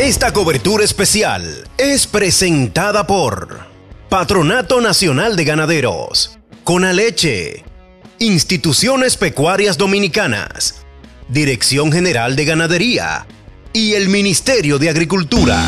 Esta cobertura especial es presentada por Patronato Nacional de Ganaderos, Conaleche, Instituciones Pecuarias Dominicanas, Dirección General de Ganadería y el Ministerio de Agricultura.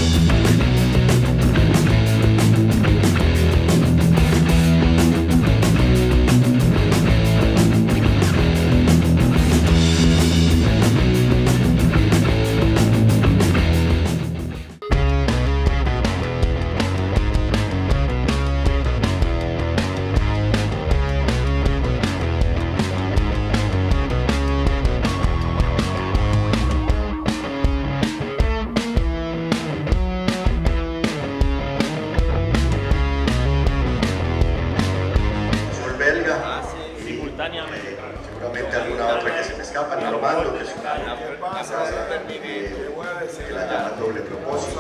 Seguramente alguna otra que se me escapa, Normando, que es una raza que la llaman doble propósito.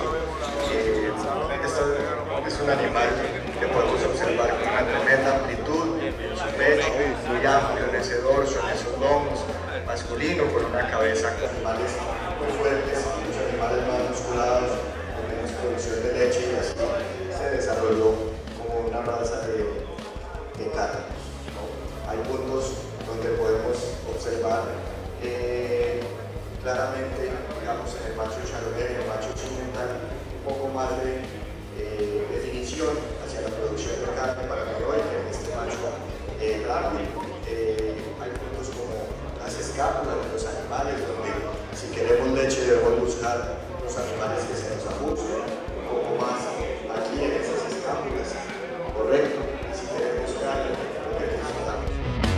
Es un animal que podemos observar con una tremenda amplitud en su pecho, muy amplio en ese dorso, en esos lomos, masculino, con una cabeza con animales muy fuertes, muchos animales más musculados, con menos producción de leche, y así se desarrolló como una raza de carne. Hay puntos donde podemos observar claramente, digamos, en el macho chardonnay, en el macho cimental, un poco más de definición hacia la producción de carne para el hoy, que en este macho blanco. Hay puntos como las escápulas de los animales, donde si queremos leche debemos buscar los animales que se nos ajusten un poco más aquí en esas escápulas, correcto. Y si queremos carne, lo que necesitamos.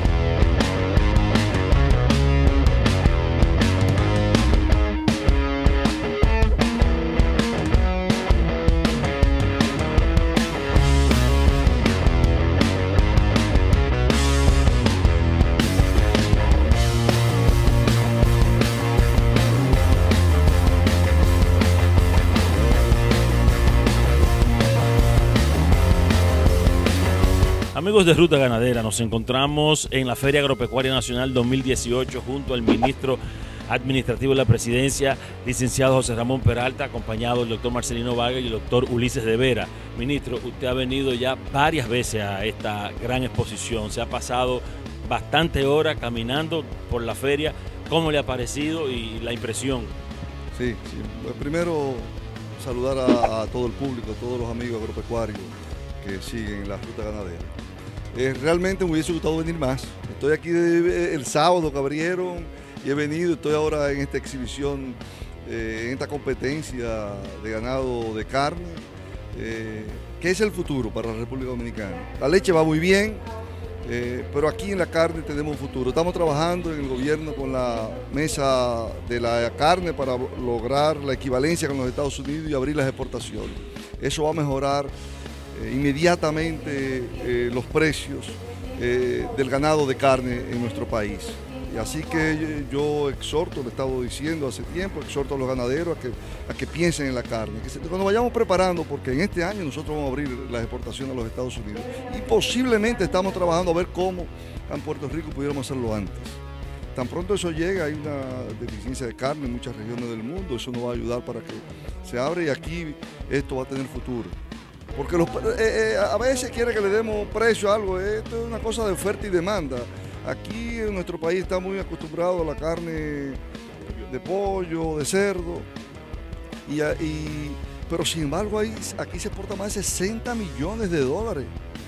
Amigos de Ruta Ganadera, nos encontramos en la Feria Agropecuaria Nacional 2018 junto al ministro administrativo de la presidencia, licenciado José Ramón Peralta, acompañado del doctor Marcelino Vargas y el doctor Ulises de Vera. Ministro, usted ha venido ya varias veces a esta gran exposición, se ha pasado bastante horas caminando por la feria. ¿Cómo le ha parecido y la impresión? Sí. Pues primero saludar a todo el público, a todos los amigos agropecuarios que siguen la Ruta Ganadera. Realmente me hubiese gustado venir más. Estoy aquí el sábado que abrieron y he venido, estoy ahora en esta exhibición, en esta competencia de ganado de carne, que es el futuro para la República Dominicana. La leche va muy bien, pero aquí en la carne tenemos un futuro. Estamos trabajando en el gobierno con la mesa de la carne para lograr la equivalencia con los Estados Unidos y abrir las exportaciones. Eso va a mejorar inmediatamente los precios del ganado de carne en nuestro país. Y así que yo exhorto, le he estado diciendo hace tiempo, exhorto a los ganaderos a que piensen en la carne, cuando vayamos preparando, porque en este año nosotros vamos a abrir la exportación a los Estados Unidos y posiblemente estamos trabajando a ver cómo en Puerto Rico pudiéramos hacerlo antes. Tan pronto eso llega, hay una deficiencia de carne en muchas regiones del mundo, eso nos va a ayudar para que se abra y aquí esto va a tener futuro. Porque a veces quiere que le demos precio a algo, esto es una cosa de oferta y demanda. Aquí en nuestro país está muy acostumbrado a la carne de pollo, de cerdo, pero sin embargo aquí se exporta más de 60 millones de dólares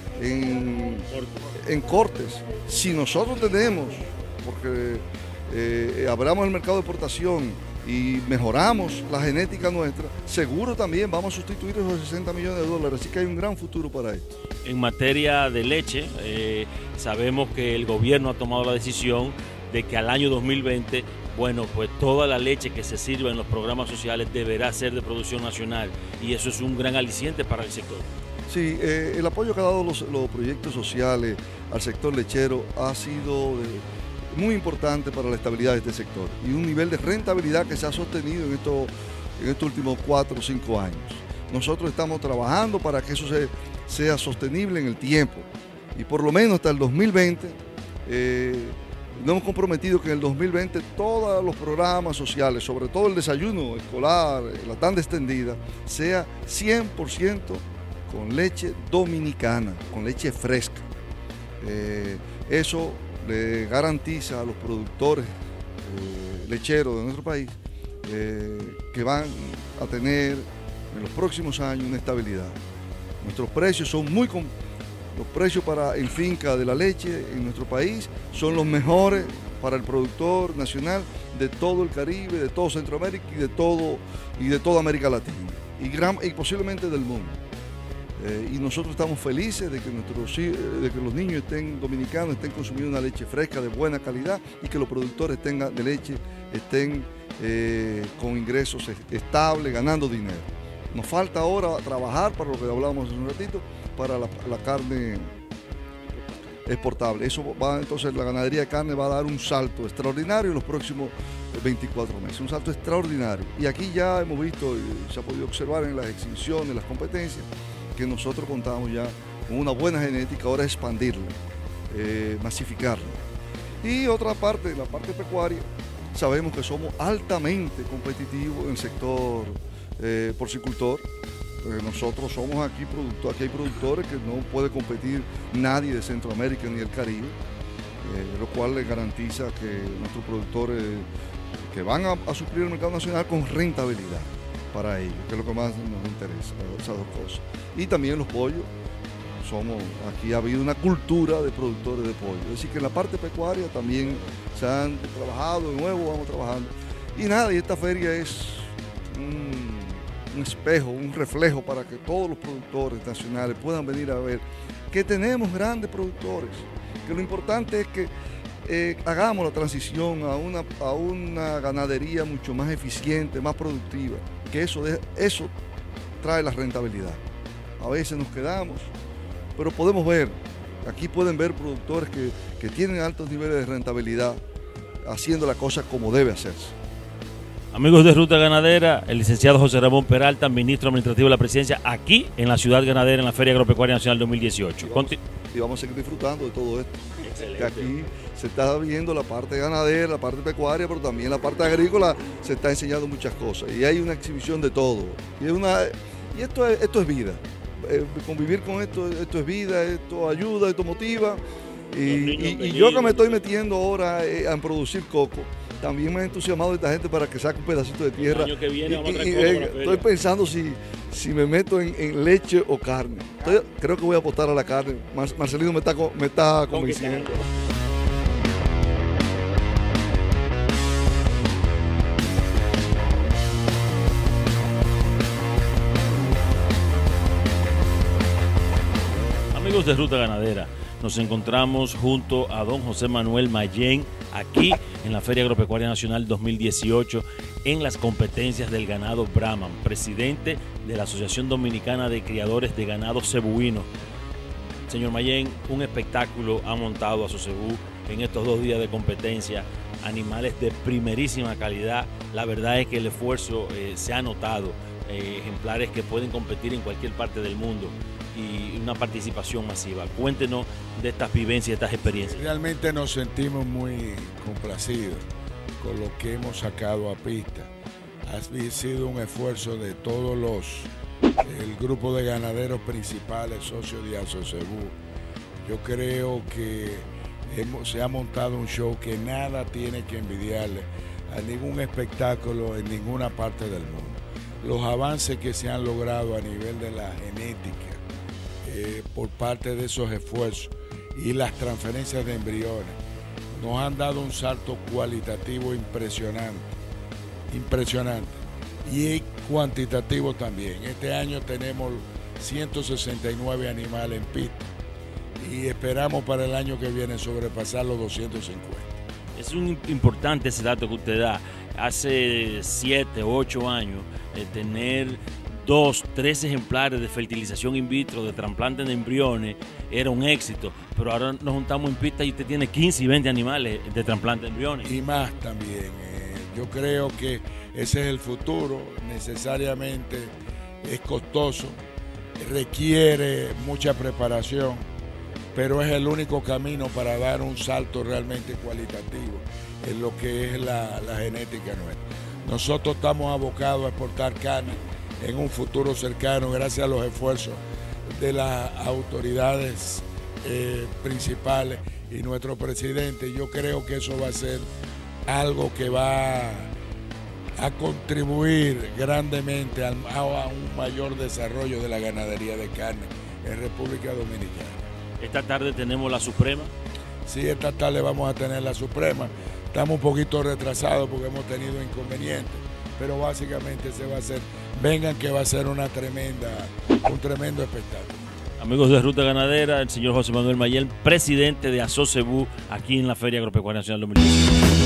en cortes. Si nosotros tenemos, porque abramos el mercado de exportación y mejoramos la genética nuestra, seguro también vamos a sustituir esos 60 millones de dólares, así que hay un gran futuro para esto. En materia de leche, sabemos que el gobierno ha tomado la decisión de que al año 2020, bueno, pues toda la leche que se sirva en los programas sociales deberá ser de producción nacional y eso es un gran aliciente para el sector. Sí, el apoyo que ha dado los proyectos sociales al sector lechero ha sido muy importante para la estabilidad de este sector y un nivel de rentabilidad que se ha sostenido en estos últimos 4 o 5 años. Nosotros estamos trabajando para que eso sea sostenible en el tiempo y por lo menos hasta el 2020 Nos hemos comprometido que en el 2020 todos los programas sociales, sobre todo el desayuno escolar, la tanda extendida, sea 100% con leche dominicana, con leche fresca. Eso le garantiza a los productores lecheros de nuestro país que van a tener en los próximos años una estabilidad. Nuestros precios son los precios para el finca de la leche en nuestro país son los mejores para el productor nacional de todo el Caribe, de todo Centroamérica y de toda América Latina y posiblemente del mundo. Y nosotros estamos felices de que los niños dominicanos estén consumiendo una leche fresca de buena calidad y que los productores de leche estén con ingresos estables, ganando dinero. Nos falta ahora trabajar, para lo que hablábamos hace un ratito, para la carne exportable. Entonces la ganadería de carne va a dar un salto extraordinario en los próximos 24 meses, un salto extraordinario. Y aquí ya hemos visto, y se ha podido observar en las exhibiciones, las competencias, que nosotros contamos ya con una buena genética, ahora es expandirla, masificarla. Y otra parte, la parte pecuaria, sabemos que somos altamente competitivos en el sector porcicultor. Nosotros somos aquí hay productores que no puede competir nadie de Centroamérica ni del Caribe, lo cual les garantiza que nuestros productores que van a suplir el mercado nacional con rentabilidad para ellos, que es lo que más nos interesa, esas dos cosas. Y también los pollos, aquí ha habido una cultura de productores de pollo, es decir que en la parte pecuaria también se han trabajado, de nuevo vamos trabajando. Y nada, y esta feria es un espejo, un reflejo para que todos los productores nacionales puedan venir a ver que tenemos grandes productores, que lo importante es que hagamos la transición a una ganadería mucho más eficiente, más productiva, que eso trae la rentabilidad. A veces nos quedamos, pero podemos ver, aquí pueden ver productores que tienen altos niveles de rentabilidad haciendo la cosa como debe hacerse. Amigos de Ruta Ganadera, el licenciado José Ramón Peralta, ministro administrativo de la Presidencia, aquí en la Ciudad Ganadera, en la Feria Agropecuaria Nacional 2018. Y vamos a seguir disfrutando de todo esto. Que aquí se está viendo la parte ganadera, la parte pecuaria, pero también la parte agrícola se está enseñando muchas cosas. Y hay una exhibición de todo. Y esto es vida. Convivir con esto es vida, esto ayuda, esto motiva. Y yo que me estoy metiendo ahora en producir coco, también me ha entusiasmado esta gente para que saque un pedacito de tierra. El año que viene vamos a traer coco para la feria. Estoy pensando si me meto en leche o carne. Creo que voy a apostar a la carne. Marcelino me está convenciendo. Amigos de Ruta Ganadera, nos encontramos junto a don José Manuel Mayén, aquí en la Feria Agropecuaria Nacional 2018, en las competencias del ganado Brahman, presidente de la Asociación Dominicana de Criadores de Ganado Cebuino. Señor Mayén, un espectáculo ha montado a Sosebú en estos 2 días de competencia, animales de primerísima calidad. La verdad es que el esfuerzo se ha notado, ejemplares que pueden competir en cualquier parte del mundo y una participación masiva. Cuéntenos de estas vivencias, de estas experiencias. Realmente nos sentimos muy complacidos con lo que hemos sacado a pista. Ha sido un esfuerzo de todos el grupo de ganaderos principales, socios de Asocebú. Yo creo que se ha montado un show que nada tiene que envidiarle a ningún espectáculo en ninguna parte del mundo. Los avances que se han logrado a nivel de la genética, por parte de esos esfuerzos y las transferencias de embriones nos han dado un salto cualitativo impresionante y cuantitativo también. Este año tenemos 169 animales en pista y esperamos para el año que viene sobrepasar los 250. Es importante ese dato que usted da. Hace 7, 8 años tener 2, 3 ejemplares de fertilización in vitro, de trasplante de embriones, era un éxito, pero ahora nos juntamos en pista y usted tiene 15 y 20 animales de trasplante de embriones. Y más también. Yo creo que ese es el futuro, necesariamente es costoso, requiere mucha preparación, pero es el único camino para dar un salto realmente cualitativo en lo que es la genética nuestra. Nosotros estamos abocados a exportar carne en un futuro cercano gracias a los esfuerzos de las autoridades principales y nuestro presidente. Yo creo que eso va a ser algo que va a contribuir grandemente a un mayor desarrollo de la ganadería de carne en República Dominicana. Esta tarde tenemos la Suprema. Sí, esta tarde vamos a tener la Suprema. Estamos un poquito retrasados porque hemos tenido inconvenientes, pero básicamente se va a hacer. Vengan que va a ser un tremendo espectáculo. Amigos de Ruta Ganadera, el señor José Manuel Mayel, presidente de Asocebú, aquí en la Feria Agropecuaria Nacional 2018.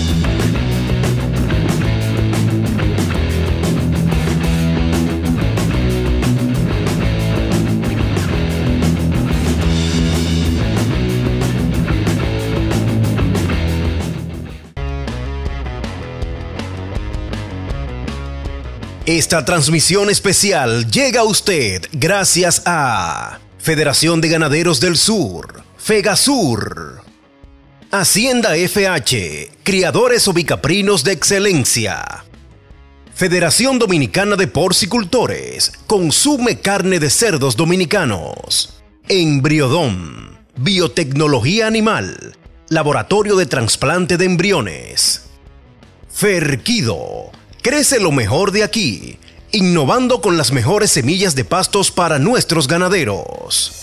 Esta transmisión especial llega a usted gracias a Federación de Ganaderos del Sur, FEGASUR, Hacienda FH, criadores ovicaprinos de excelencia, Federación Dominicana de Porcicultores, consume carne de cerdos dominicanos, Embriodón, biotecnología animal, laboratorio de trasplante de embriones, Ferquido, crece lo mejor de aquí, innovando con las mejores semillas de pastos para nuestros ganaderos.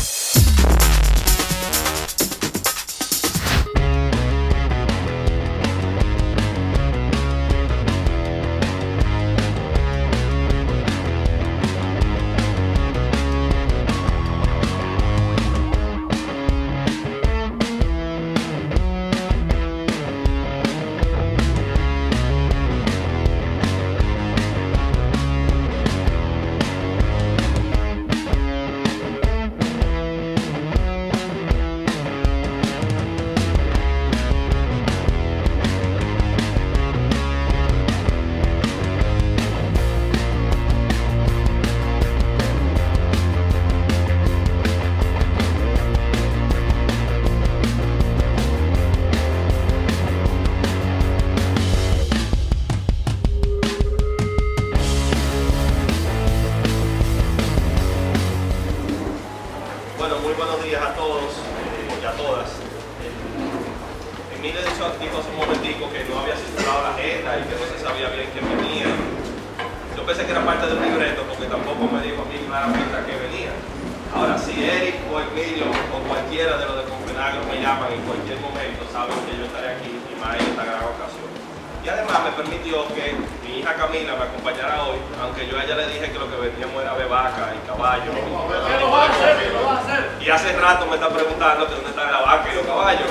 Y hace rato me está preguntando que dónde están la vaca y los caballos.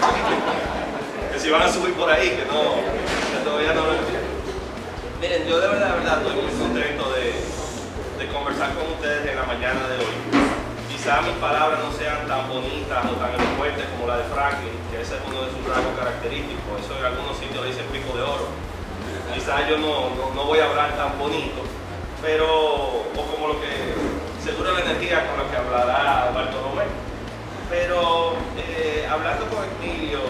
Que si van a subir por ahí, que todavía no lo entiendo. Miren, yo de verdad estoy muy contento de conversar con ustedes en la mañana de hoy. Quizás mis palabras no sean tan bonitas o tan elocuentes como la de Franklin, que ese es uno de sus rasgos característicos. Eso en algunos sitios le dicen pico de oro. Quizás yo no voy a hablar tan bonito, pero, o como lo que, seguro la energía con la que hablará Bartolomé. Pero hablando con Emilio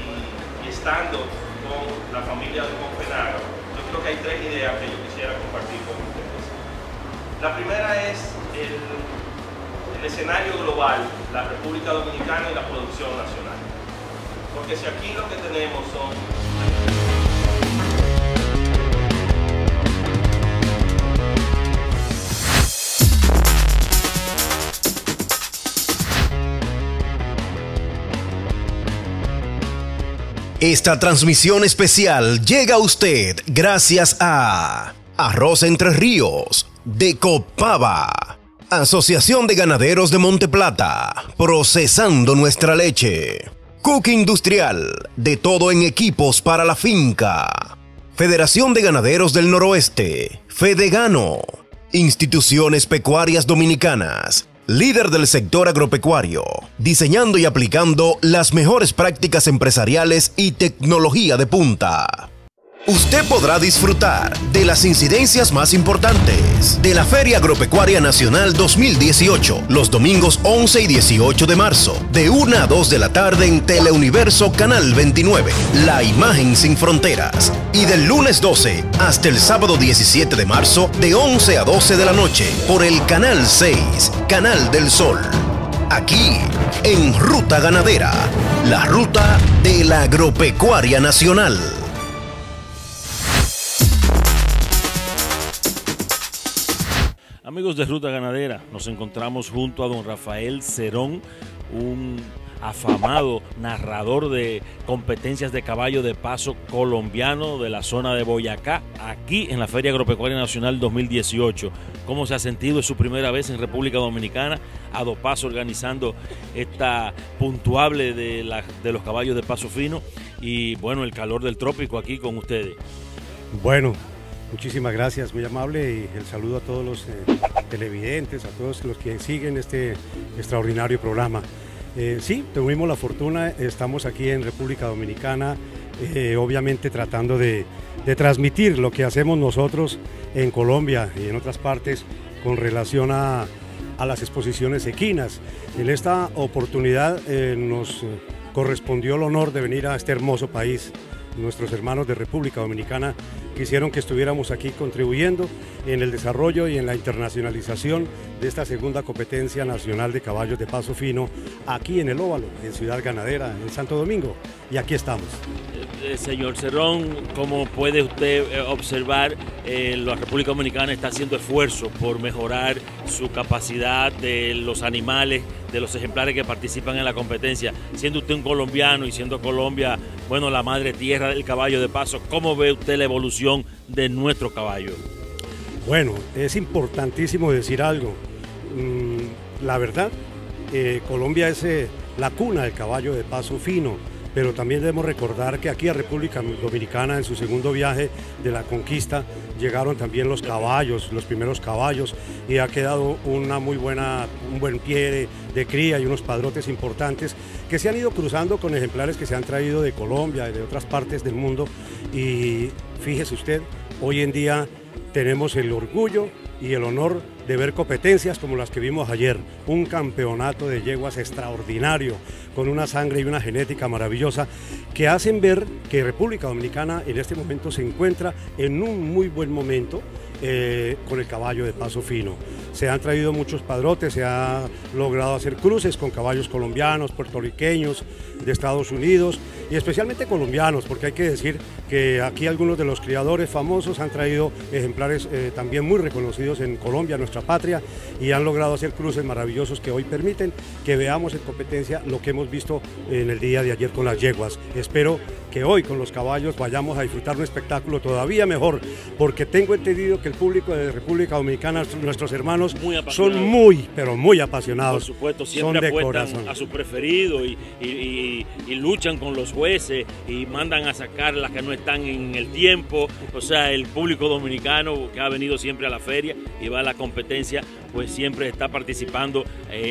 y estando con la familia de Confenagro, yo creo que hay tres ideas que yo quisiera compartir con ustedes. La primera es el escenario global, la República Dominicana y la producción nacional. Porque si aquí lo que tenemos son Esta transmisión especial llega a usted gracias a Arroz Entre Ríos, de Copava, Asociación de Ganaderos de Monteplata, procesando nuestra leche, Cook Industrial, de todo en equipos para la finca, Federación de Ganaderos del Noroeste, Fedegano, Instituciones Pecuarias Dominicanas, líder del sector agropecuario, diseñando y aplicando las mejores prácticas empresariales y tecnología de punta. Usted podrá disfrutar de las incidencias más importantes de la Feria Agropecuaria Nacional 2018, los domingos 11 y 18 de marzo, de 1 a 2 de la tarde en Teleuniverso Canal 29, La Imagen Sin Fronteras, y del lunes 12 hasta el sábado 17 de marzo, de 11 a 12 de la noche, por el Canal 6, Canal del Sol. Aquí, en Ruta Ganadera, la ruta de la Agropecuaria Nacional. Amigos de Ruta Ganadera, nos encontramos junto a don Rafael Cerón, un afamado narrador de competencias de caballo de paso colombiano de la zona de Boyacá, aquí en la Feria Agropecuaria Nacional 2018. ¿Cómo se ha sentido? Es su primera vez en República Dominicana, Adopaso organizando esta puntuable de los caballos de paso fino y bueno, el calor del trópico aquí con ustedes. Bueno, muchísimas gracias, muy amable, y el saludo a todos los televidentes, a todos los que siguen este extraordinario programa. Sí, tuvimos la fortuna, estamos aquí en República Dominicana, obviamente tratando de transmitir lo que hacemos nosotros en Colombia y en otras partes con relación a las exposiciones equinas. En esta oportunidad nos correspondió el honor de venir a este hermoso país. Nuestros hermanos de República Dominicana quisieron que estuviéramos aquí contribuyendo en el desarrollo y en la internacionalización de esta segunda competencia nacional de caballos de paso fino aquí en el Óvalo, en Ciudad Ganadera, en Santo Domingo, y aquí estamos. Señor Cerón, como puede usted observar, la República Dominicana está haciendo esfuerzos por mejorar su capacidad de los animales, de los ejemplares que participan en la competencia. Siendo usted un colombiano y siendo Colombia, bueno, la madre tierra del caballo de paso, ¿cómo ve usted la evolución de nuestro caballo? Bueno, es importantísimo decir algo. La verdad, Colombia es la cuna del caballo de paso fino, pero también debemos recordar que aquí a República Dominicana, en su segundo viaje de la conquista, llegaron también los caballos, los primeros caballos, y ha quedado un buen pie de cría y unos padrotes importantes que se han ido cruzando con ejemplares que se han traído de Colombia y de otras partes del mundo. Y fíjese usted, hoy en día tenemos el orgullo y el honor de ver competencias como las que vimos ayer, un campeonato de yeguas extraordinario, con una sangre y una genética maravillosa, que hacen ver que República Dominicana en este momento se encuentra en un muy buen momento con el caballo de paso fino. Se han traído muchos padrotes, se ha logrado hacer cruces con caballos colombianos, puertorriqueños, de Estados Unidos y especialmente colombianos, porque hay que decir que aquí algunos de los criadores famosos han traído ejemplares también muy reconocidos en Colombia, nuestra patria, y han logrado hacer cruces maravillosos que hoy permiten que veamos en competencia lo que hemos visto en el día de ayer con las yeguas. Espero que hoy con los caballos vayamos a disfrutar un espectáculo todavía mejor, porque tengo entendido que el público de República Dominicana, nuestros hermanos, son muy, pero muy apasionados. Por supuesto, siempre apuestan a su preferido y luchan con los jueces y mandan a sacar las que no están en el tiempo. O sea, el público dominicano que ha venido siempre a la feria y va a la competencia, pues siempre está participando,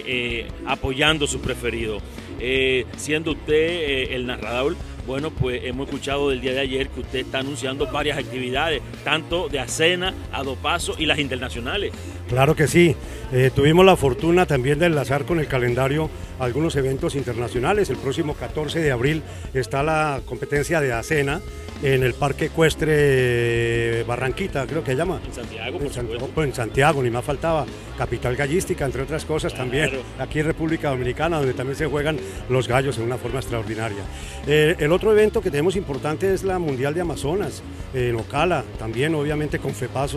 apoyando su preferido. Siendo usted el narrador, bueno, pues hemos escuchado del día de ayer que usted está anunciando varias actividades, tanto de Acena, Adopaso y las internacionales. Claro que sí, tuvimos la fortuna también de enlazar con el calendario algunos eventos internacionales. El próximo 14 de abril está la competencia de Acena en el Parque Ecuestre Barranquita, creo que se llama. En Santiago, por supuesto. En Santiago, ni más faltaba, capital gallística, entre otras cosas. Claro. También aquí en República Dominicana, donde también se juegan los gallos en una forma extraordinaria. El otro evento que tenemos importante es la Mundial de Amazonas, en Ocala, también obviamente Confepaso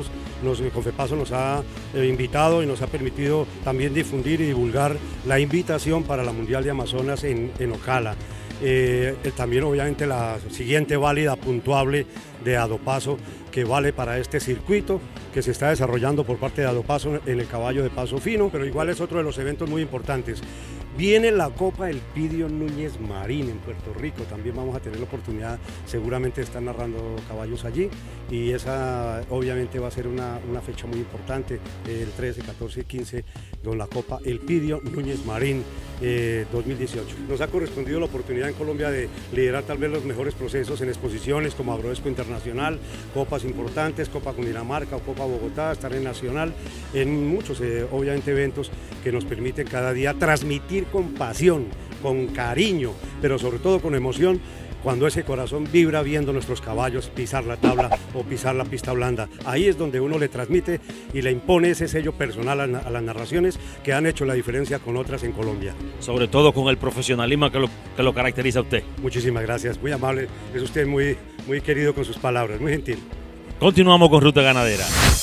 nos ha invitado y nos ha permitido también difundir y divulgar la invitación para la Mundial de Amazonas en Ocala. También obviamente la siguiente válida puntuable de Adopaso, que vale para este circuito que se está desarrollando por parte de Adopaso en el caballo de paso fino, pero igual es otro de los eventos muy importantes. Viene la Copa Elpidio Núñez Marín en Puerto Rico, también vamos a tener la oportunidad, seguramente de estar narrando caballos allí, y esa obviamente va a ser una fecha muy importante, el 13, 14 y 15, con la Copa Elpidio Núñez Marín 2018. Nos ha correspondido la oportunidad en Colombia de liderar tal vez los mejores procesos en exposiciones como Agroexpo Internacional, copas importantes, Copa Cundinamarca o Copa Bogotá, estar en Nacional, en muchos obviamente eventos que nos permiten cada día transmitir con pasión, con cariño, pero sobre todo con emoción, cuando ese corazón vibra viendo nuestros caballos pisar la tabla o pisar la pista blanda. Ahí es donde uno le transmite y le impone ese sello personal a las narraciones que han hecho la diferencia con otras en Colombia. Sobre todo con el profesionalismo que lo caracteriza a usted. Muchísimas gracias, muy amable, es usted muy querido con sus palabras, muy gentil. Continuamos con Ruta Ganadera.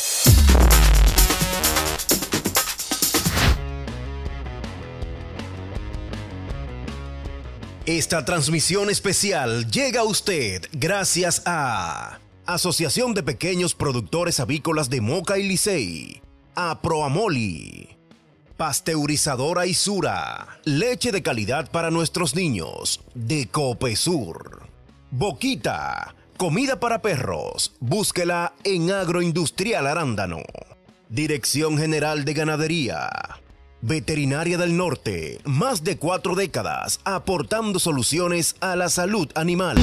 Esta transmisión especial llega a usted gracias a Asociación de Pequeños Productores Avícolas de Moca y Licey, a Proamoli, Pasteurizadora Isura, leche de calidad para nuestros niños, de Copesur, Boquita, comida para perros, búsquela en Agroindustrial Arándano, Dirección General de Ganadería, Veterinaria del Norte, más de 4 décadas aportando soluciones a la salud animal.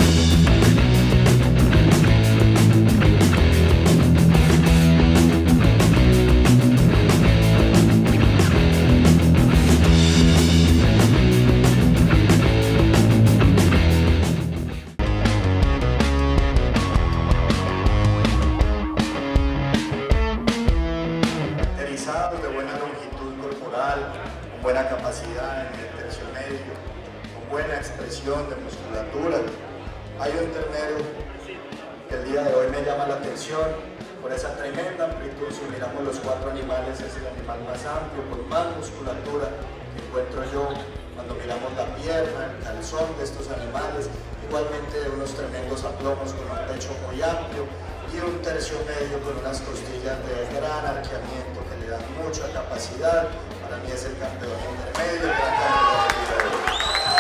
Caracterizados de buena longitud corporal, con buena capacidad en el tercio medio, con buena expresión de musculatura. Hay un ternero que el día de hoy me llama la atención por esa tremenda amplitud. Si miramos los 4 animales, es el animal más amplio, con más musculatura que encuentro yo. Cuando miramos la pierna, el calzón de estos animales, igualmente unos tremendos aplomos con un pecho muy amplio y un tercio medio con unas costillas de gran arqueamiento que le dan mucha capacidad. Para mí es el campeón intermedio, el gran campeón del día de hoy.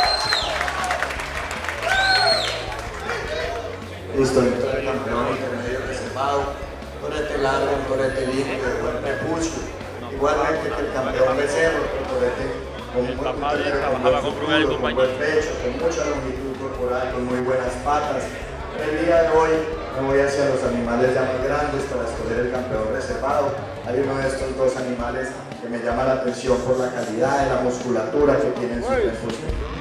Listo, entonces el campeón intermedio reservado, torete largo, un torete limpio, de buen prepucio. Igualmente que el campeón becerro, el torete con buen pecho, con mucha longitud corporal, con muy buenas patas. El día de hoy me voy hacia los animales ya más grandes para escoger el campeón reservado. Hay uno de estos 2 animales que me llama la atención por la calidad de la musculatura que tienen sus cuerpos.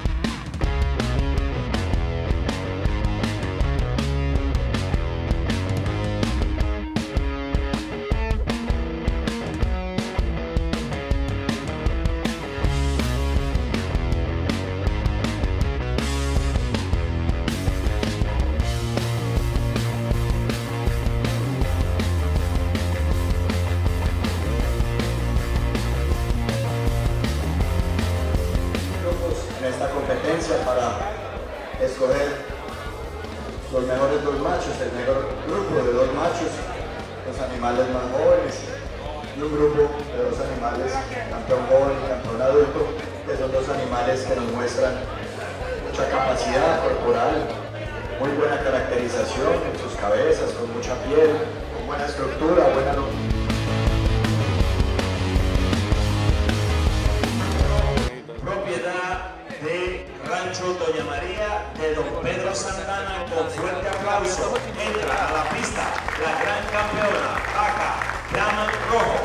En esta competencia para escoger los mejores 2 machos, el mejor grupo de 2 machos, los animales más jóvenes, y un grupo de 2 animales, campeón joven y campeón adulto, que son 2 animales que nos muestran mucha capacidad corporal, muy buena caracterización en sus cabezas, con mucha piel, con buena estructura, buena longitud. Propiedad de Rancho Doña María de Don Pedro Santana, con fuerte aplauso entra a la pista la gran campeona vaca Brahman Rojo.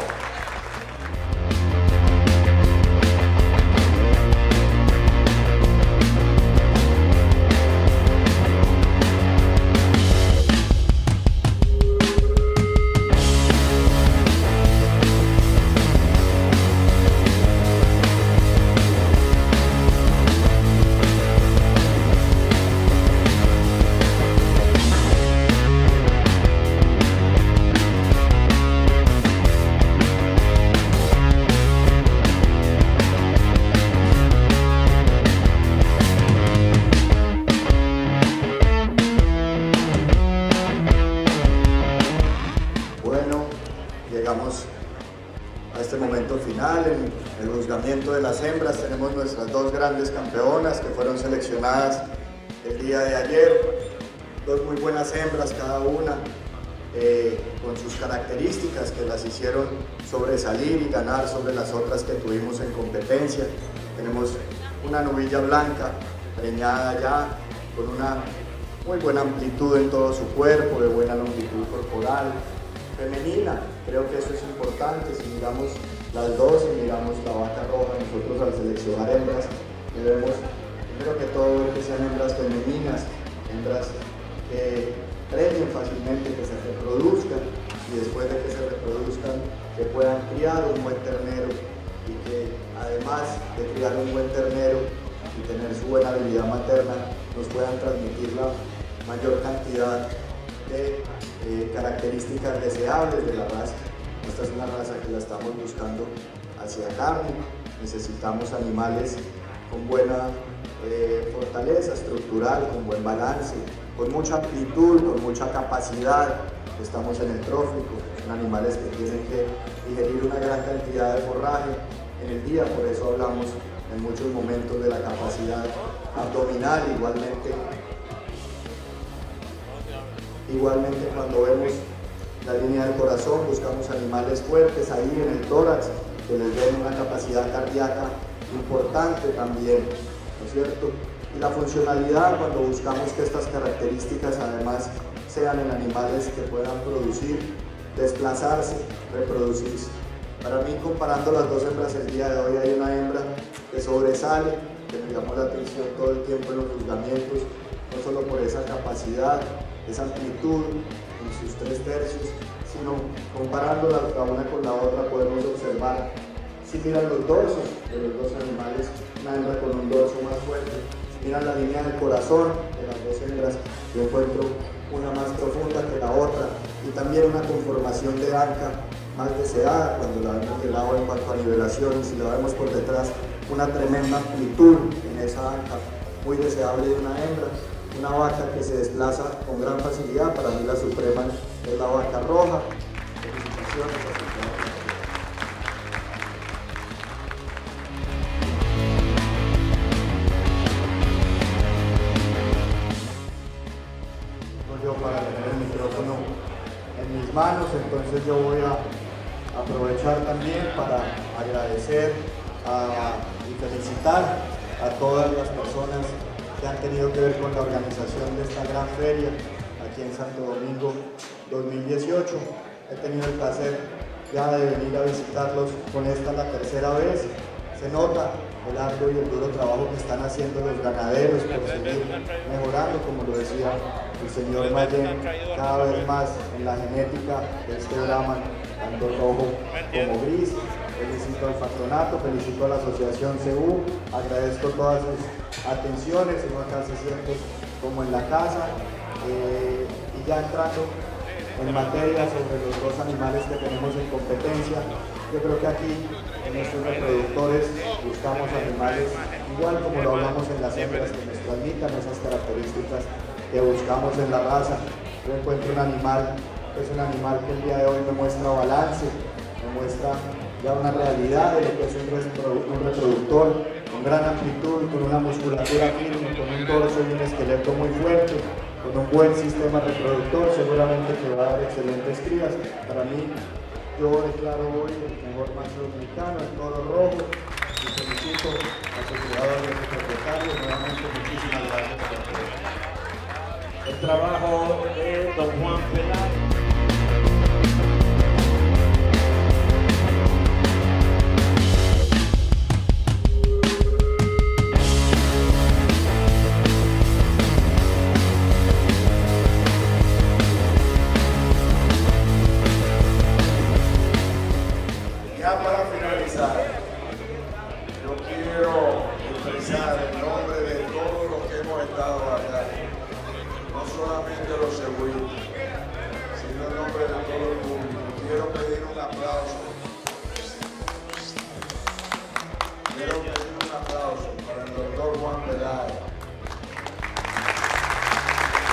a este momento final. En el juzgamiento de las hembras tenemos nuestras dos grandes campeonas que fueron seleccionadas el día de ayer, dos muy buenas hembras cada una, con sus características que las hicieron sobresalir y ganar sobre las otras que tuvimos en competencia. Tenemos una novilla blanca, preñada ya, con una muy buena amplitud en todo su cuerpo, de buena longitud corporal, femenina. Creo que eso es importante. Si miramos las dos y miramos la vaca roja, nosotros al seleccionar hembras debemos, primero que todo, que sean hembras femeninas, hembras que preñen fácilmente, que se reproduzcan, y después de que se reproduzcan, que puedan criar un buen ternero, y que además de criar un buen ternero y tener su buena habilidad materna, nos puedan transmitir la mayor cantidad de características deseables de la raza. Esta es una raza que la estamos buscando hacia carne. Necesitamos animales con buena fortaleza estructural, con buen balance, con mucha amplitud, con mucha capacidad. Estamos en el trófico, son animales que tienen que digerir una gran cantidad de forraje en el día, por eso hablamos en muchos momentos de la capacidad abdominal. Igualmente cuando vemos la línea del corazón, buscamos animales fuertes ahí en el tórax, que les den una capacidad cardíaca importante también, ¿no es cierto? Y la funcionalidad, cuando buscamos que estas características además sean en animales que puedan producir, desplazarse, reproducirse. Para mí, comparando las dos hembras el día de hoy, hay una hembra que sobresale, que me llamó la atención todo el tiempo en los juzgamientos, no solo por esa capacidad, esa amplitud en sus 3/3, sino comparándola la una con la otra podemos observar, si miran los dorsos de los dos animales, una hembra con un dorso más fuerte, si miran la línea del corazón de las dos hembras, yo encuentro una más profunda que la otra, y también una conformación de anca más deseada cuando la vemos de lado en cuanto a nivelación, y si la vemos por detrás, una tremenda amplitud en esa anca, muy deseable de una hembra. Una vaca que se desplaza con gran facilidad, para mí la suprema es la vaca roja. Felicitaciones a su yo para tener el micrófono en mis manos, entonces yo voy a aprovechar también para agradecer y felicitar a todas las personas que han tenido que ver con la organización de esta gran feria aquí en Santo Domingo 2018. He tenido el placer ya de venir a visitarlos con esta la tercera vez. Se nota el arduo y el duro trabajo que están haciendo los ganaderos por seguir mejorando, como lo decía el señor Mayen, cada vez más en la genética de este Brahman, tanto rojo como gris. Felicito al patronato, felicito a la asociación CEU, agradezco todas sus atenciones, uno acá se siente como en la casa. Y ya entrando en materia sobre los dos animales que tenemos en competencia, yo creo que aquí en estos reproductores buscamos animales igual como lo hablamos en las hembras, que nos transmitan esas características que buscamos en la raza. Yo encuentro un animal, es un animal que el día de hoy me muestra balance, me muestra ya una realidad de lo que es un reproductor con gran amplitud, con una musculatura firme, con un dorso y un esqueleto muy fuerte, con un buen sistema reproductor, seguramente que va a dar excelentes crías. Para mí, yo declaro hoy el mejor macho dominicano, el toro rojo, y felicito a su criador y a su propietario. Nuevamente, muchísimas gracias por todo. El trabajo de don Juan Peláez. Ya para finalizar, yo quiero expresar en nombre de todos los que hemos estado acá, no solamente los seguidores, sino en nombre de todo el público. Quiero pedir un aplauso. Quiero pedir un aplauso para el doctor Juan Peláez.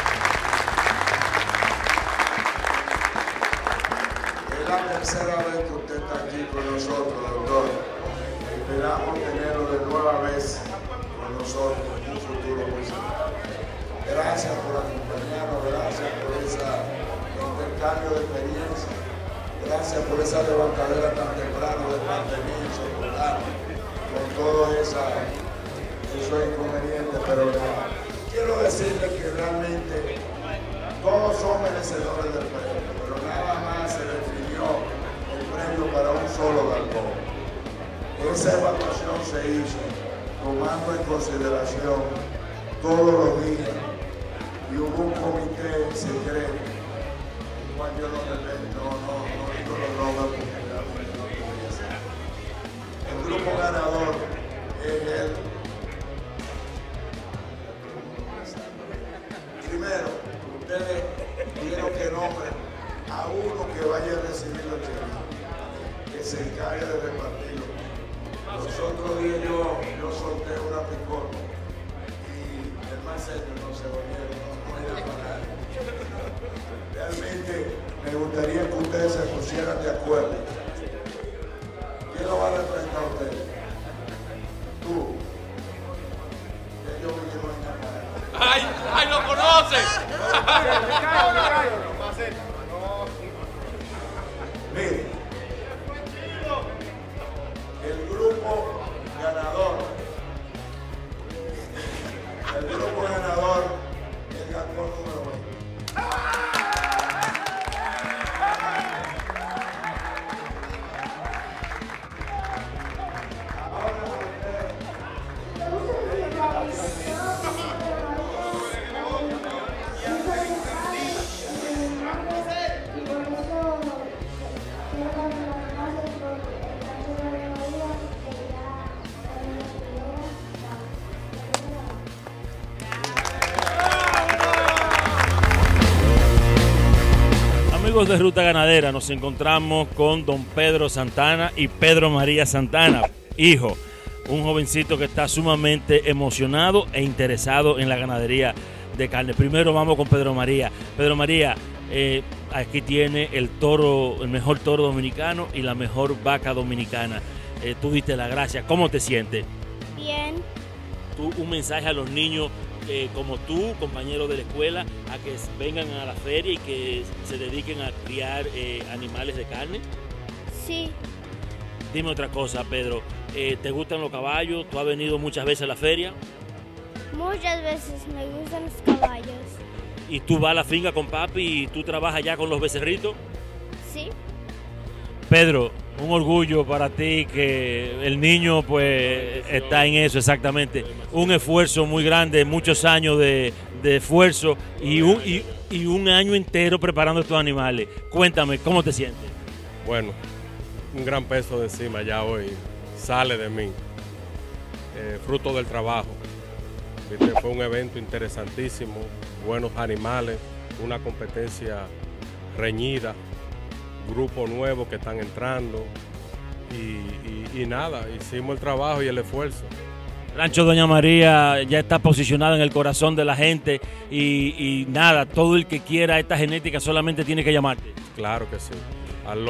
Es la tercera vez que usted está aquí con nosotros, doctor. Esperamos tenerlo de nueva vez con nosotros en un futuro muy cercano. Gracias por acompañarnos, gracias por ese intercambio de experiencia, gracias por esa levantadera tan temprano de parte mía, con todos esos inconvenientes, pero quiero decirles que realmente todos son merecedores del premio, pero nada más se definió el premio para un solo galpón. Esa evaluación se hizo tomando en consideración todos los días y hubo un comité secreto, el cual yo no digo los nombres porque realmente no podía ser. El grupo ganador es el... Primero, ustedes quiero que nombren a uno que vaya a recibir los cheques, que se encargue de repartirlo. Los otros días yo solté una picota y el más serio no se volvieron, no era para nadie. Realmente me gustaría que ustedes se pusieran de acuerdo. ¿Quién lo va a representar a ustedes? Tú. Ellos vinieron a llamar. ¡Ay, lo conocen! Miren, el grupo ganador, el galpón número 20. Amigos de Ruta Ganadera, nos encontramos con don Pedro Santana y Pedro María Santana, hijo, un jovencito que está sumamente emocionado e interesado en la ganadería de carne. Primero vamos con Pedro María. Pedro María, aquí tiene el toro, el mejor toro dominicano y la mejor vaca dominicana. Tú diste la gracia. ¿Cómo te sientes? Bien. Tú, un mensaje a los niños como tú, compañeros de la escuela, a que vengan a la feria y que se dediquen a criar animales de carne. Sí. Dime otra cosa, Pedro. ¿Te gustan los caballos? ¿Tú has venido muchas veces a la feria? Muchas veces me gustan los caballos. ¿Y tú vas a la finca con papi y tú trabajas ya con los becerritos? Sí. Pedro, un orgullo para ti que el niño pues está en eso exactamente. Un esfuerzo muy grande, muchos años de esfuerzo y un año entero preparando estos animales. Cuéntame, ¿cómo te sientes? Bueno, un gran peso de encima ya hoy sale de mí, fruto del trabajo. ¿Viste? Fue un evento interesantísimo, buenos animales, una competencia reñida, grupo nuevo que están entrando y nada, hicimos el trabajo y el esfuerzo. Rancho Doña María ya está posicionado en el corazón de la gente y nada, todo el que quiera esta genética solamente tiene que llamarte. Claro que sí, al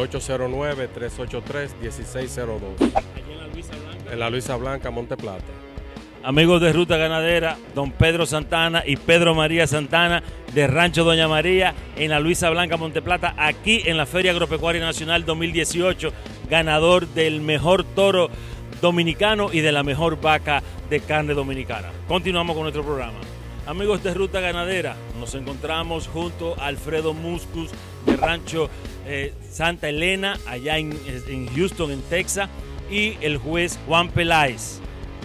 809-383-1602. Aquí en la Luisa Blanca. En la Luisa Blanca, Monte Plata. Amigos de Ruta Ganadera, don Pedro Santana y Pedro María Santana de Rancho Doña María en la Luisa Blanca, Monteplata, aquí en la Feria Agropecuaria Nacional 2018, ganador del mejor toro dominicano y de la mejor vaca de carne dominicana. Continuamos con nuestro programa. Amigos de Ruta Ganadera, nos encontramos junto a Alfredo Muscus de Rancho Santa Elena, allá en Houston, en Texas, y el juez Juan Peláez.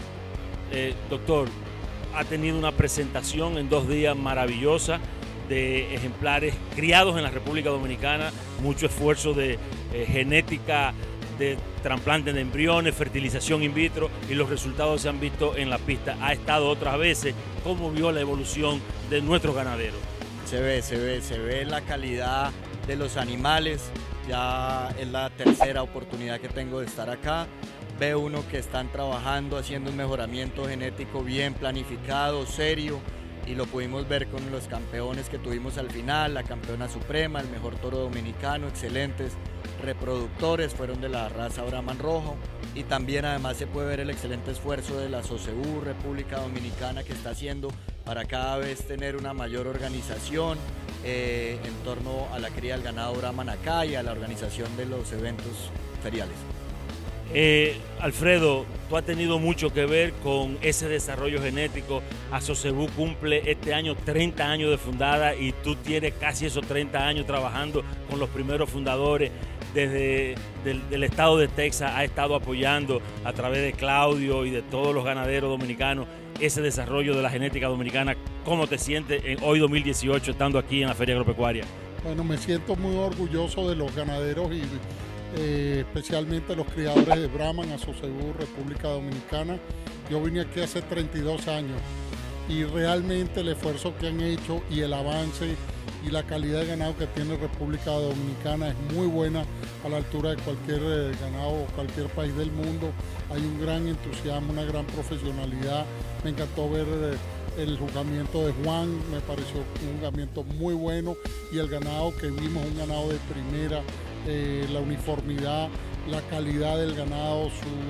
Doctor, ha tenido una presentación en 2 días maravillosa de ejemplares criados en la República Dominicana, mucho esfuerzo de genética, de trasplante de embriones, fertilización in vitro, y los resultados se han visto en la pista. Ha estado otras veces. ¿Cómo vio la evolución de nuestros ganaderos? Se ve la calidad de los animales. Ya es la tercera oportunidad que tengo de estar acá. Veo uno que están trabajando, haciendo un mejoramiento genético bien planificado, serio, y lo pudimos ver con los campeones que tuvimos al final, la campeona suprema, el mejor toro dominicano, excelentes reproductores, fueron de la raza Brahman Rojo, y también además se puede ver el excelente esfuerzo de la SOCEBU República Dominicana que está haciendo para cada vez tener una mayor organización en torno a la cría del ganado Brahman acá y a la organización de los eventos feriales. Alfredo, tú has tenido mucho que ver con ese desarrollo genético. SOCEBU cumple este año 30 años de fundada y tú tienes casi esos 30 años trabajando con los primeros fundadores. Desde el estado de Texas ha estado apoyando a través de Claudio y de todos los ganaderos dominicanos ese desarrollo de la genética dominicana. ¿Cómo te sientes en hoy 2018 estando aquí en la Feria Agropecuaria? Bueno, me siento muy orgulloso de los ganaderos y especialmente los criadores de Brahman, SOCEBU República Dominicana. Yo vine aquí hace 32 años y realmente el esfuerzo que han hecho y el avance y la calidad de ganado que tiene República Dominicana es muy buena, a la altura de cualquier ganado o cualquier país del mundo. Hay un gran entusiasmo, una gran profesionalidad. Me encantó ver el juzgamiento de Juan, me pareció un juzgamiento muy bueno, y el ganado que vimos, un ganado de primera, la uniformidad, la calidad del ganado,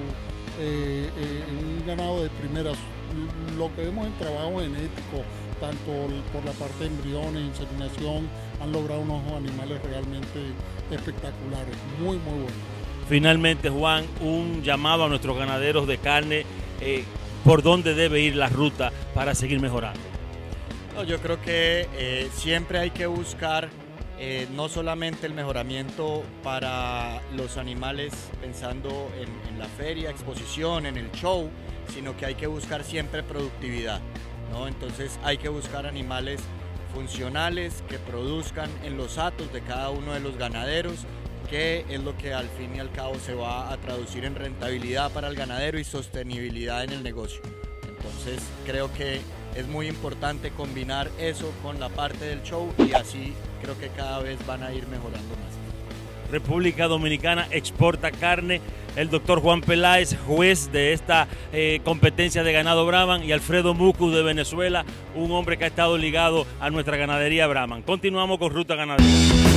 un ganado de primera. Lo que vemos en trabajo genético, tanto por la parte de embriones, inseminación, han logrado unos animales realmente espectaculares, muy buenos. Finalmente, Juan, un llamado a nuestros ganaderos de carne, ¿por dónde debe ir la ruta para seguir mejorando? No, yo creo que siempre hay que buscar no solamente el mejoramiento para los animales pensando en la feria, exposición, en el show, sino que hay que buscar siempre productividad, ¿no? Entonces hay que buscar animales funcionales que produzcan en los hatos de cada uno de los ganaderos, que es lo que al fin y al cabo se va a traducir en rentabilidad para el ganadero y sostenibilidad en el negocio. Entonces creo que es muy importante combinar eso con la parte del show y así creo que cada vez van a ir mejorando más. República Dominicana exporta carne. El doctor Juan Peláez, juez de esta competencia de ganado Brahman, y Alfredo Mucus de Venezuela, un hombre que ha estado ligado a nuestra ganadería Brahman. Continuamos con Ruta Ganadera.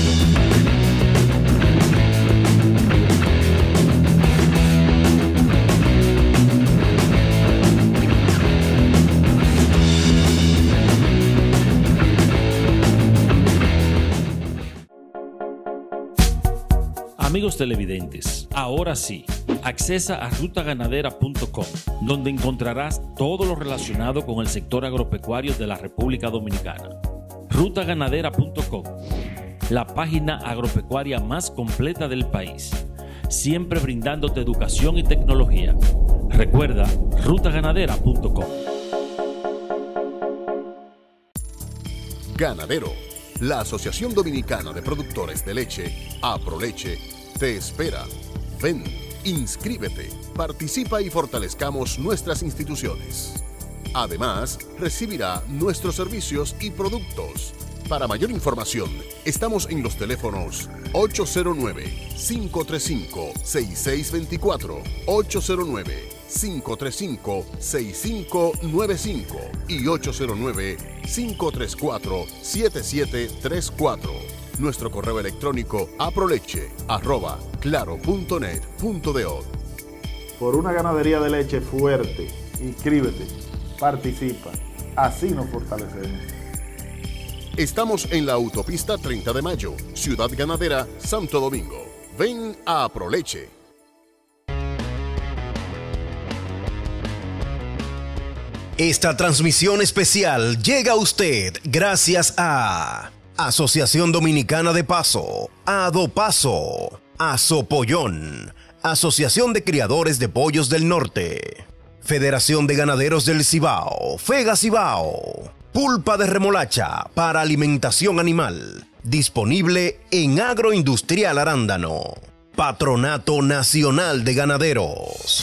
Amigos televidentes, ahora sí, accesa a rutaganadera.com, donde encontrarás todo lo relacionado con el sector agropecuario de la República Dominicana. Rutaganadera.com, la página agropecuaria más completa del país, siempre brindándote educación y tecnología. Recuerda, rutaganadera.com. Ganadero, la Asociación Dominicana de Productores de Leche, APROLECHE, te espera. Ven, inscríbete, participa y fortalezcamos nuestras instituciones. Además, recibirá nuestros servicios y productos. Para mayor información, estamos en los teléfonos 809-535-6624, 809-535-6595 y 809-534-7734. Nuestro correo electrónico aproleche@claro.net.do. Por una ganadería de leche fuerte, inscríbete, participa, así nos fortalecemos. Estamos en la autopista 30 de Mayo, Ciudad Ganadera, Santo Domingo. Ven a Aproleche. Esta transmisión especial llega a usted gracias a Asociación Dominicana de Paso, Adopaso, Asopollón, Asociación de Criadores de Pollos del Norte, Federación de Ganaderos del Cibao, Fega Cibao, pulpa de remolacha para alimentación animal, disponible en Agroindustrial Arándano, Patronato Nacional de Ganaderos.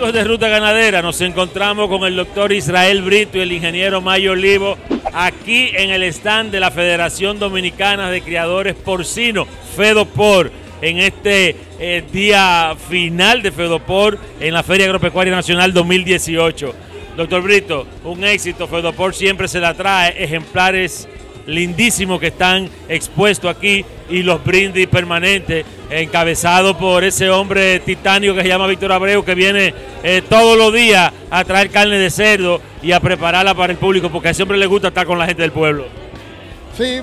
Amigos de Ruta Ganadera, nos encontramos con el doctor Israel Brito y el ingeniero Mayo Olivo aquí en el stand de la Federación Dominicana de Criadores Porcinos, FEDOPOR, en este día final de FEDOPOR en la Feria Agropecuaria Nacional 2018. Doctor Brito, un éxito, FEDOPOR siempre se la trae, ejemplares lindísimos que están expuestos aquí y los brindis permanentes, encabezado por ese hombre titánico que se llama Víctor Abreu, que viene todos los días a traer carne de cerdo y a prepararla para el público, porque a ese hombre le gusta estar con la gente del pueblo. Sí,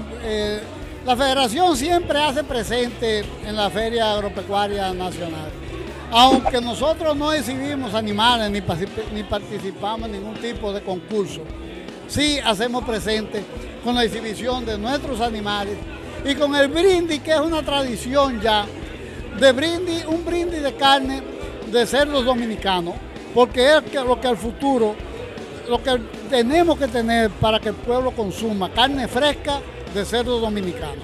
la federación siempre hace presente en la Feria Agropecuaria Nacional. Aunque nosotros no exhibimos animales ni participamos en ningún tipo de concurso, sí hacemos presente con la exhibición de nuestros animales y con el brindis, que es una tradición ya, de brindis, un brindis de carne de cerdos dominicanos, porque es lo que al futuro, lo que tenemos que tener para que el pueblo consuma carne fresca de cerdos dominicanos.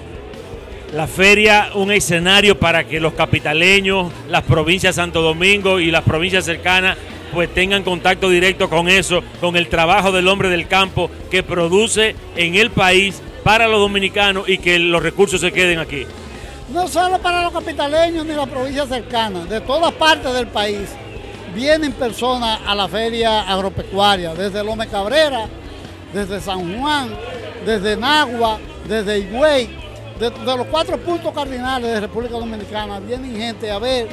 La feria, un escenario para que los capitaleños, las provincias de Santo Domingo y las provincias cercanas pues tengan contacto directo con eso, con el trabajo del hombre del campo que produce en el país para los dominicanos y que los recursos se queden aquí. No solo para los capitaleños ni las provincias cercanas, de todas partes del país vienen personas a la feria agropecuaria, desde Lome Cabrera, desde San Juan, desde Nagua, desde Higüey, de los 4 puntos cardinales de República Dominicana, vienen gente a ver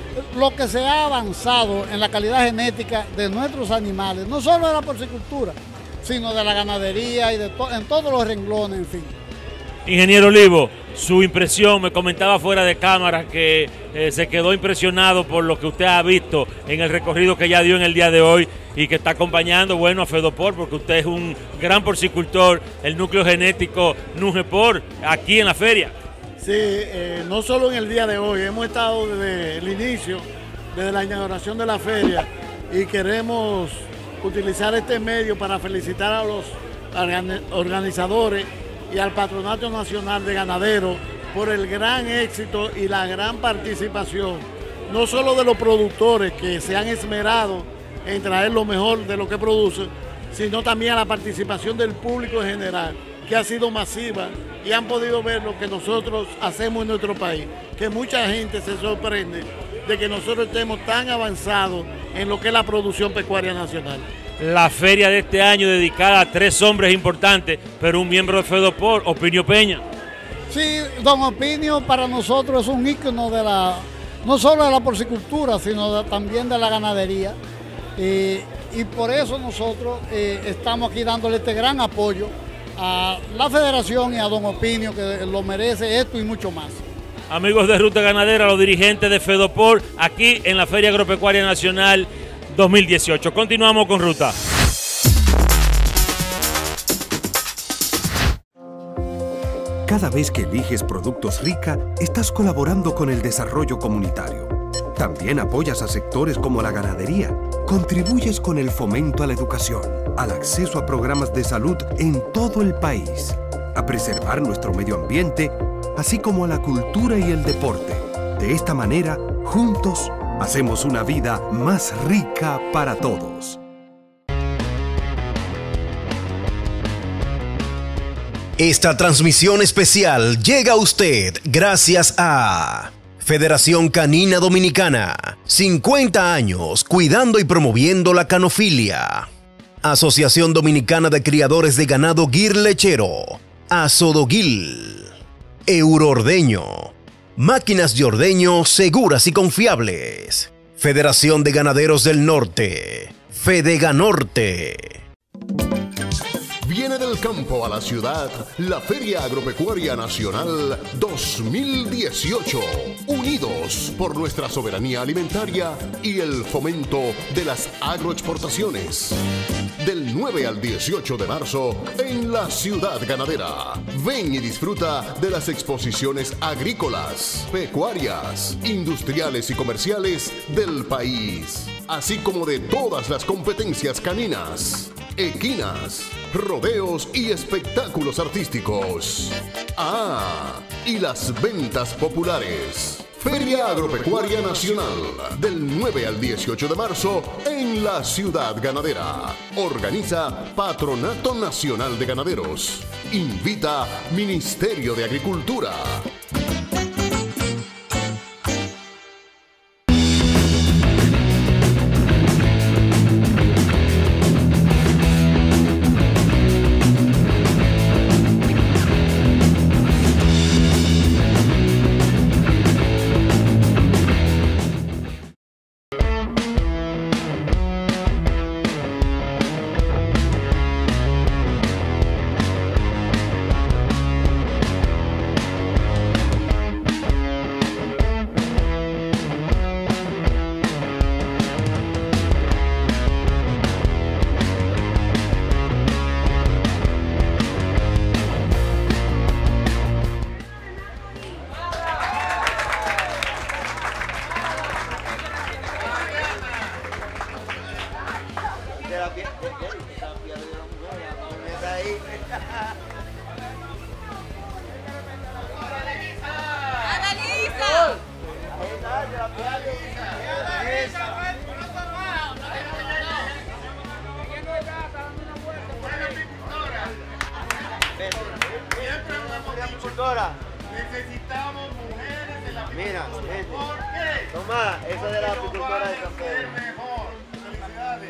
lo que se ha avanzado en la calidad genética de nuestros animales, no solo de la porcicultura, sino de la ganadería y en todos los renglones, en fin. Ingeniero Olivo, su impresión, me comentaba fuera de cámara que se quedó impresionado por lo que usted ha visto en el recorrido que ya dio en el día de hoy y que está acompañando, bueno, a FEDOPOR, porque usted es un gran porcicultor, el núcleo genético NUGEPOR, aquí en la feria. Sí, no solo en el día de hoy, hemos estado desde el inicio, desde la inauguración de la feria, y queremos utilizar este medio para felicitar a los organizadores y al Patronato Nacional de Ganaderos por el gran éxito y la gran participación, no solo de los productores que se han esmerado en traer lo mejor de lo que producen, sino también a la participación del público en general, que ha sido masiva, y han podido ver lo que nosotros hacemos en nuestro país, que mucha gente se sorprende de que nosotros estemos tan avanzados en lo que es la producción pecuaria nacional. La feria de este año dedicada a 3 hombres importantes, pero un miembro de FEDOPOR, Opinio Peña. Sí, don Opinio para nosotros es un ícono de no solo de la porcicultura, sino también de la ganadería. Y por eso nosotros estamos aquí dándole este gran apoyo a la federación y a don Opinio, que lo merece esto y mucho más. Amigos de Ruta Ganadera, los dirigentes de FEDOPOR, aquí en la Feria Agropecuaria Nacional 2018. Continuamos con Ruta. Cada vez que eliges Productos Rica, estás colaborando con el desarrollo comunitario. También apoyas a sectores como la ganadería. Contribuyes con el fomento a la educación, al acceso a programas de salud en todo el país, a preservar nuestro medio ambiente, así como a la cultura y el deporte. De esta manera, juntos, hacemos una vida más rica para todos. Esta transmisión especial llega a usted gracias a Federación Canina Dominicana, 50 años cuidando y promoviendo la canofilia. Asociación Dominicana de Criadores de Ganado Guir Lechero, Asodogil. Euroordeño, máquinas de ordeño seguras y confiables. Federación de Ganaderos del Norte, Fedeganorte. Viene del campo a la ciudad la Feria Agropecuaria Nacional 2018. Unidos por nuestra soberanía alimentaria y el fomento de las agroexportaciones. Del 9 al 18 de marzo en la Ciudad Ganadera. Ven y disfruta de las exposiciones agrícolas, pecuarias, industriales y comerciales del país, así como de todas las competencias caninas, equinas, rodeos y espectáculos artísticos. Ah, y las ventas populares. Feria Agropecuaria Nacional, del 9 al 18 de marzo en la Ciudad Ganadera. Organiza Patronato Nacional de Ganaderos. Invita Ministerio de Agricultura. Necesitamos mujeres en la apicultura. ¿Por qué? Toma, eso de la apicultura de San Pedro. Mejor. Felicidades.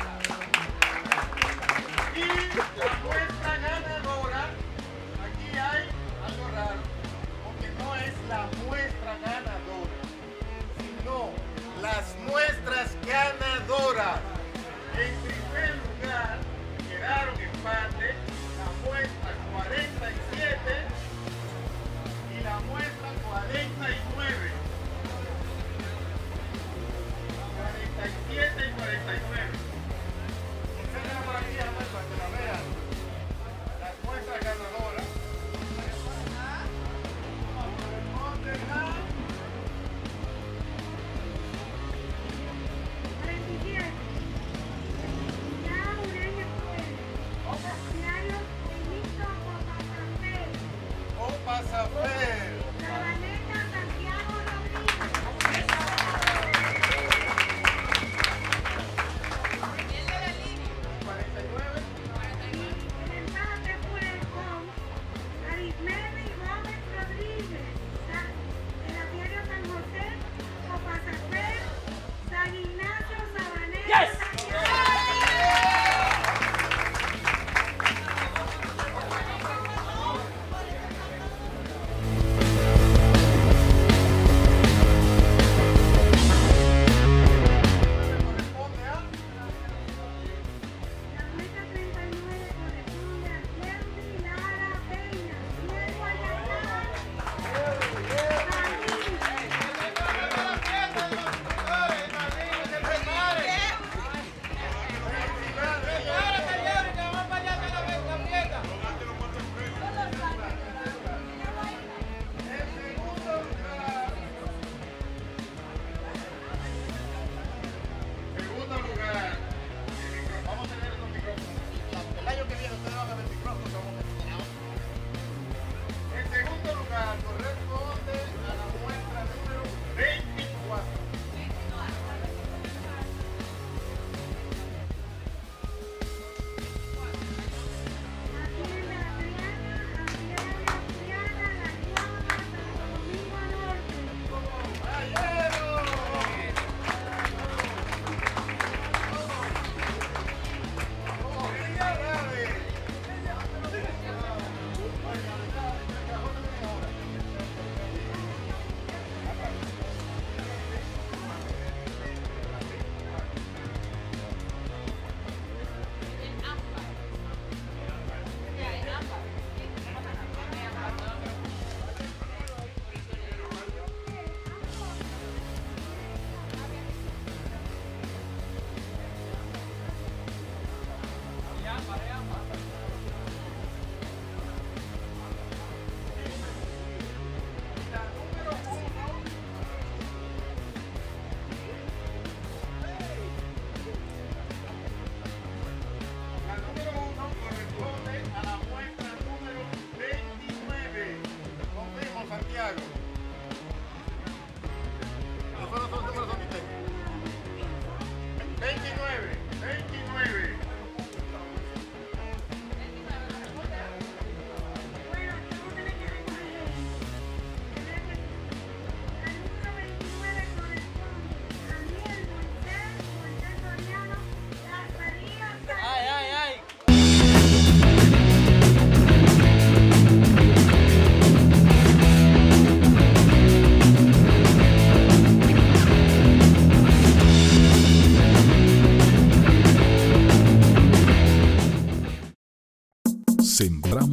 Y la muestra ganadora, aquí hay algo raro, porque no es la muestra ganadora, sino las muestras ganadoras. En primer lugar, quedaron empate la muestra 47 y la muestra 49. 47 y 49. Enséñala por aquí, Amel, para que la vean. Las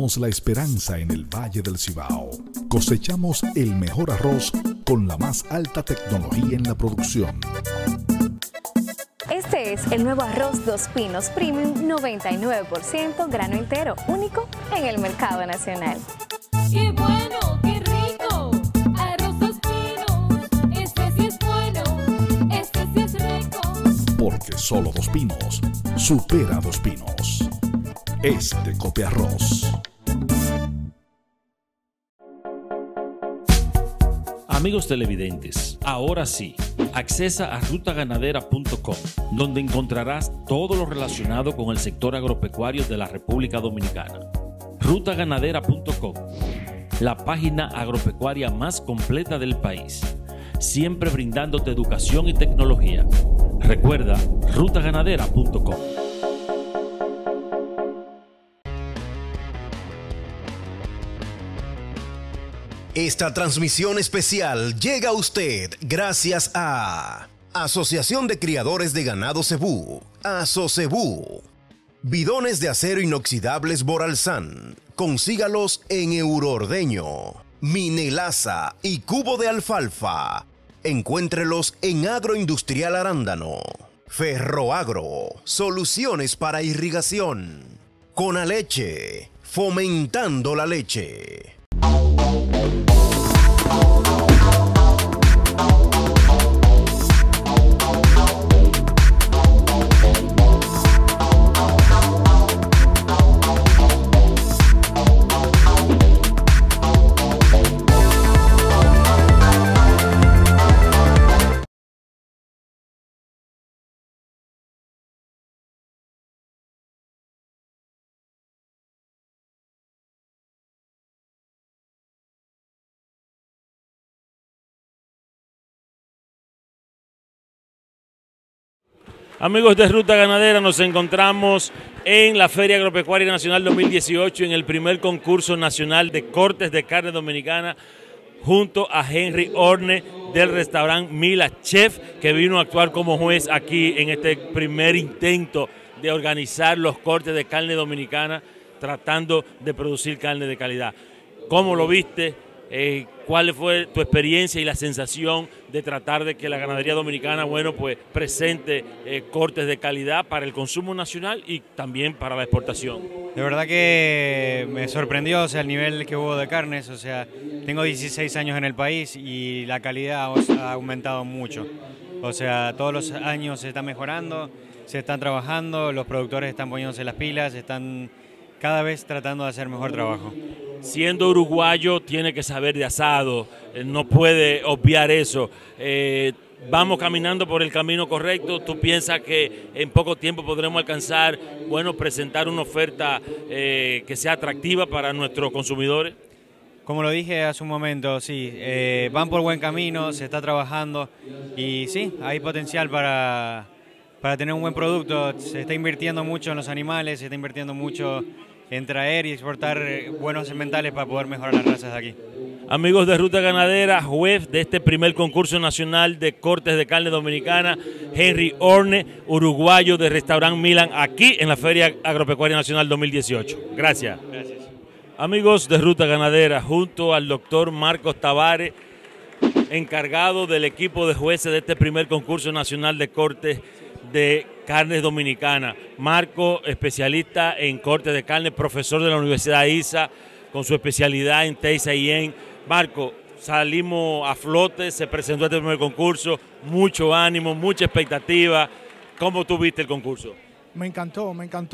sembramos la esperanza en el Valle del Cibao. Cosechamos el mejor arroz con la más alta tecnología en la producción. Este es el nuevo arroz Dos Pinos Premium 99% grano entero, único en el mercado nacional. ¡Qué bueno! ¡Qué rico! Arroz Dos Pinos, este sí es bueno, este sí es rico. Porque solo Dos Pinos supera Dos Pinos. Es de Copiarroz. Amigos televidentes, ahora sí, accesa a rutaganadera.com, donde encontrarás todo lo relacionado con el sector agropecuario de la República Dominicana. Rutaganadera.com, la página agropecuaria más completa del país, siempre brindándote educación y tecnología. Recuerda, rutaganadera.com. Esta transmisión especial llega a usted gracias a Asociación de Criadores de Ganado Cebú, ASOCEBU. Bidones de acero inoxidables Boralsan, consígalos en Euroordeño. Minelaza y cubo de alfalfa, encuéntrelos en Agroindustrial Arándano. Ferroagro, soluciones para irrigación. Conaleche, fomentando la leche. Amigos de Ruta Ganadera, nos encontramos en la Feria Agropecuaria Nacional 2018 en el primer concurso nacional de cortes de carne dominicana junto a Henry Orne del restaurante Mila Chef, que vino a actuar como juez aquí en este primer intento de organizar los cortes de carne dominicana tratando de producir carne de calidad. ¿Cómo lo viste? ¿Cuál fue tu experiencia y la sensación de tratar de que la ganadería dominicana, bueno, pues presente cortes de calidad para el consumo nacional y también para la exportación? De verdad que me sorprendió, o sea, el nivel que hubo de carnes, o sea, tengo 16 años en el país y la calidad ha aumentado mucho. O sea, todos los años se está mejorando, se están trabajando, los productores están poniéndose las pilas, están cada vez tratando de hacer mejor trabajo. Siendo uruguayo tiene que saber de asado, no puede obviar eso. Vamos caminando por el camino correcto. ¿Tú piensas que en poco tiempo podremos alcanzar, bueno, presentar una oferta que sea atractiva para nuestros consumidores? Como lo dije hace un momento, sí, van por buen camino, se está trabajando y sí, hay potencial para tener un buen producto. Se está invirtiendo mucho en los animales, se está invirtiendo mucho en traer y exportar buenos sementales para poder mejorar las razas de aquí. Amigos de Ruta Ganadera, juez de este primer concurso nacional de cortes de carne dominicana, Henry Orne, uruguayo de Restaurant Milan, aquí en la Feria Agropecuaria Nacional 2018. Gracias. Gracias. Amigos de Ruta Ganadera, junto al doctor Marcos Tavares, encargado del equipo de jueces de este primer concurso nacional de cortes de carnes dominicanas. Marco, especialista en cortes de carne, profesor de la Universidad ISA, con su especialidad en Teisa y en. Marco, salimos a flote, se presentó este primer concurso, mucho ánimo, mucha expectativa. ¿Cómo tú viste el concurso? Me encantó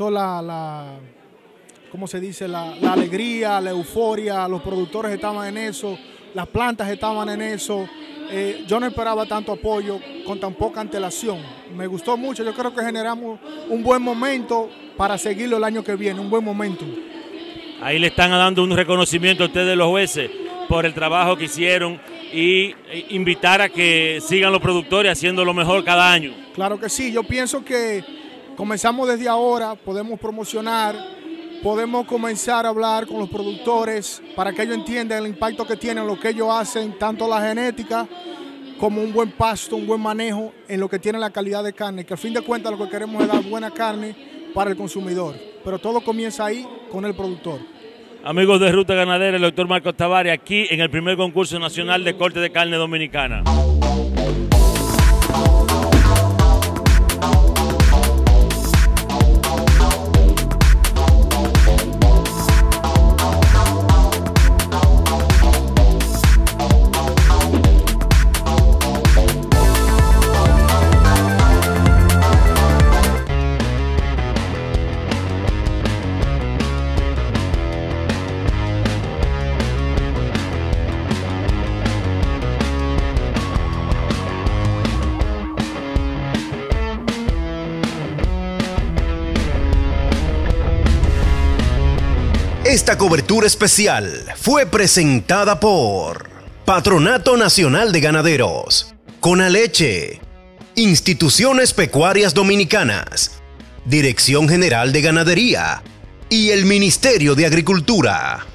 ¿cómo se dice? La alegría, la euforia, los productores estaban en eso, las plantas estaban en eso. Yo no esperaba tanto apoyo con tan poca antelación. Me gustó mucho, yo creo que generamos un buen momento para seguirlo el año que viene, un buen momento. Ahí le están dando un reconocimiento a ustedes los jueces por el trabajo que hicieron y invitar a que sigan los productores haciendo lo mejor cada año. Claro que sí, yo pienso que comenzamos desde ahora, podemos promocionar, podemos comenzar a hablar con los productores para que ellos entiendan el impacto que tienen lo que ellos hacen, tanto la genética como un buen pasto, un buen manejo en lo que tiene la calidad de carne, que al fin de cuentas lo que queremos es dar buena carne para el consumidor. Pero todo comienza ahí con el productor. Amigos de Ruta Ganadera, el doctor Marcos Tavares, aquí en el primer concurso nacional de corte de carne dominicana. Esta cobertura especial fue presentada por Patronato Nacional de Ganaderos, Conaleche, Instituciones Pecuarias Dominicanas, Dirección General de Ganadería y el Ministerio de Agricultura.